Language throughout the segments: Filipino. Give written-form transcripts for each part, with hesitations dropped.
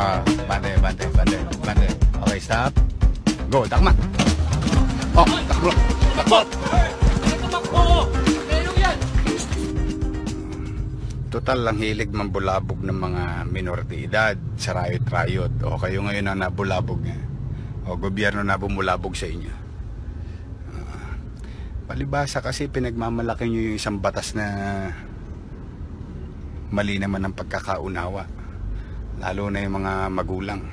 Bante. Okay, stop. Go, takma. Oh, takbo. Total lang hilig mambulabog ng mga minor de edad sa riot. O kayo ngayon ang nabulabog niya. O gobyerno na bumulabog sa inyo. Palibasa kasi pinagmamalaki nyo yung isang batas na mali naman ang pagkakaunawa. Lalo na yung mga magulang.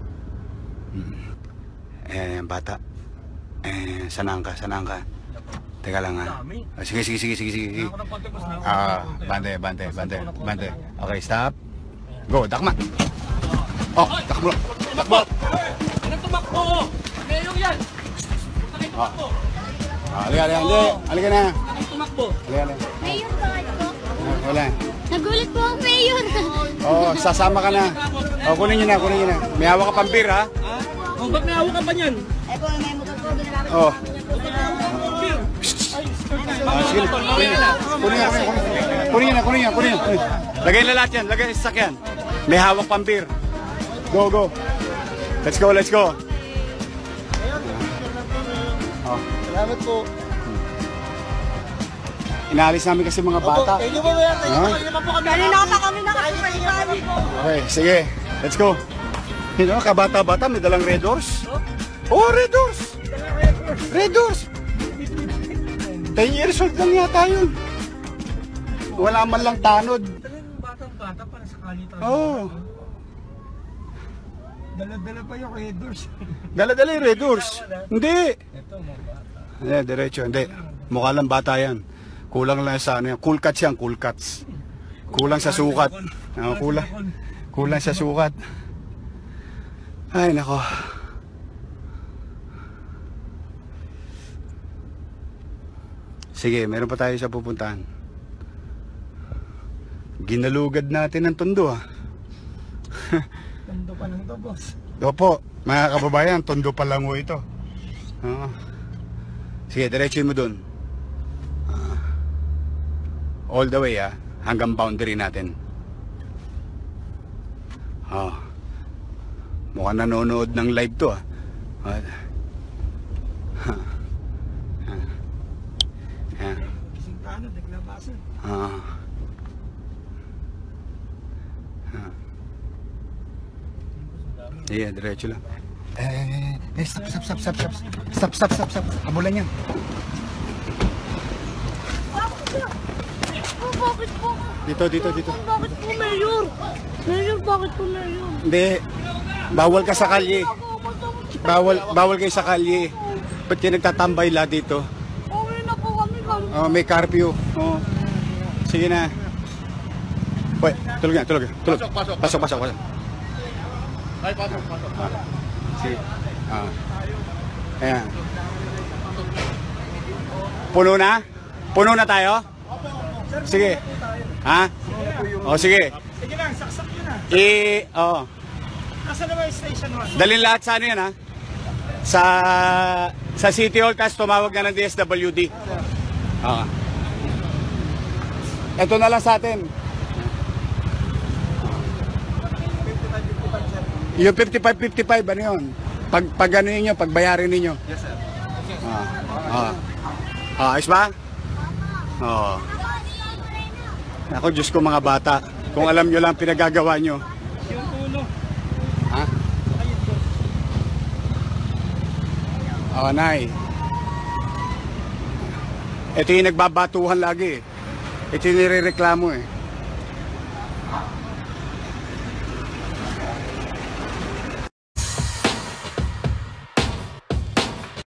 Bata. Sanang ka. Teka lang ha. Sige. Bante. Okay, stop. Go, dakma. Oh, takbo. Anong tumakbo? Mayor yan. Tumakbo. Halika na. Anong tumakbo? Halika. Mayor, bakit po? Wala. Nagulat po ang mayor. Oh, sasama ka na. Oh, kunin niyo na. May hawak ka pang beer, ha? Oh, ba't may hawak ka pa niyan? Eh po, may motor po. Ginamit Oh. Sige. Kunin niya. Lagay na lahat yan. Lagay sa sakyan. May hawak pang beer. Go. Let's go. Oh. Salamat po. Inaalis namin kasi mga bata. Thank you po, Mayor. Kanina pa kami nakakapagpapalip po. Okay, sige. Let's go. Kabata-bata, may dalang Red Doors. Oh, Red Doors! Red Doors! 10 years old lang yata yun. Wala man lang tanod. Batang-bata para sa kalitan. Oo. Dala-dala pa yung Red Doors. Dala-dala yung Red Doors. Hindi. Ito, mga bata. Diretso. Hindi. Mukha lang bata yan. Kulang lang sa ano yan. Cool cuts yan, cool cuts. Kulang sa sukat. Kulang sa sukat. Ay, nako. Sige, meron pa tayo sa pupuntahan. Ginalugad natin ang tondo, ha. Tondo pa lang to, boss. Opo, mga kababayan, tondo pa lang ho ito. Sige, diretsuin mo dun. All the way, ha. Hanggang boundary natin. Mukhang nanonood ng live to, ha. Kising tanod, naglabasan. Yeah, diretso lang. Stop. Abulan yan. Bakit po? Dito. Bakit po, Mayor? Mayor, bakit po, Mayor? Hindi. Bawal ka sa kalye. Bawal kayo sa kalye. Ba't kayo nagtatambay la dito? Okay na po kami. May curfew. Sige na. Uy, tulog. Pasok. Ay, pasok. Sige. Ayan. Puno na tayo? Sige. Ha? Sige. Sige lang, saksak yun na. Nasa naman yung station 1? Dalhin lahat sa ano yan, ha? Sa City Hall, tapos tumawag na ng DSWD. Ito na lang sa atin. Yung 55, ano yun? Pag ano yun, pagbayarin ninyo. Yes, sir. Ayos ba? Ako, Diyos ko mga bata. Kung alam nyo lang pinagagawa nyo. Yung puno. Ha? Nay. Ito yung nagbabatuhan lagi. Ito yung nirereklamo eh.